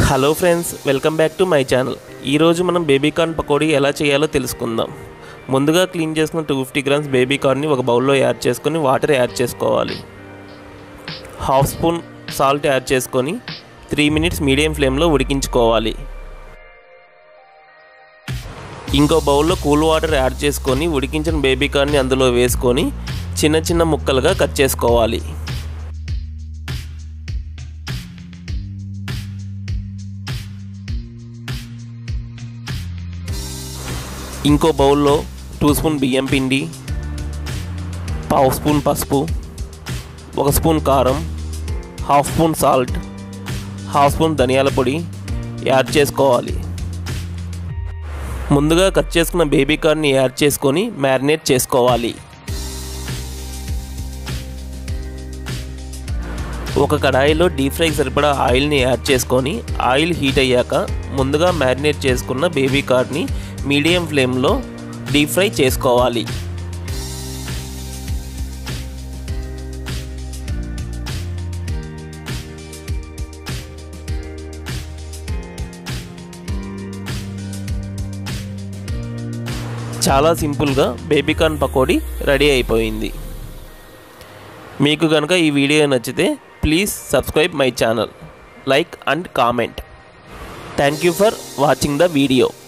Hello friends, welcome back to my channel. ఈరోజు మనం baby corn pakodi ఎలా చేయాలో తెలుసుకుందాం. ముందుగా క్లీన్ చేసుకున్న 250 గ్రామ్స్ బేబీ కార్న్ని ఒక బౌల్లో యాడ్ చేసుకొని వాటర్ యాడ్ చేసుకోవాలి. హాఫ్ స్పూన్ సాల్ట్ యాడ్ చేసుకొని 3 మినిట్స్ మీడియం ఫ్లేమ్లో ఉడికించుకోవాలి. ఇంకో బౌల్లో కూల్ వాటర్ యాడ్ చేసుకొని ఉడికించిన బేబీ కార్న్ని అందులో వేసుకొని చిన్న చిన్న ముక్కలుగా కట్ చేసుకోవాలి. ఇంకో బౌల్లో 2 స్పూన్ బియ్యం పిండి, పావు స్పూన్ పసుపు, 1 స్పూన్ కారం, half spoon salt, half spoon ధనియాల పొడి యాడ్ చేసుకోవాలి. ముందుగా కట్ చేసుకున్న బేబీ కార్న్ని యాడ్ చేసుకొని మ్యారినేట్ చేసుకోవాలి. ఒక కడాయిలో డీప్ ఫ్రైకి సరిపడా ఆయిల్ని యాడ్ చేసుకొని ఆయిల్ హీట్ అయ్యాక ముందుగా మ్యారినేట్ చేసుకున్న బేబీ కార్న్ని మీడియం ఫ్లేమ్లో డీప్ ఫ్రై చేసుకోవాలి. చాలా సింపుల్గా బేబీ కార్న్ పకోడీ రెడీ అయిపోయింది. మీకు కనుక ఈ వీడియో నచ్చితే please subscribe my channel, like and comment. Thank you for watching the video.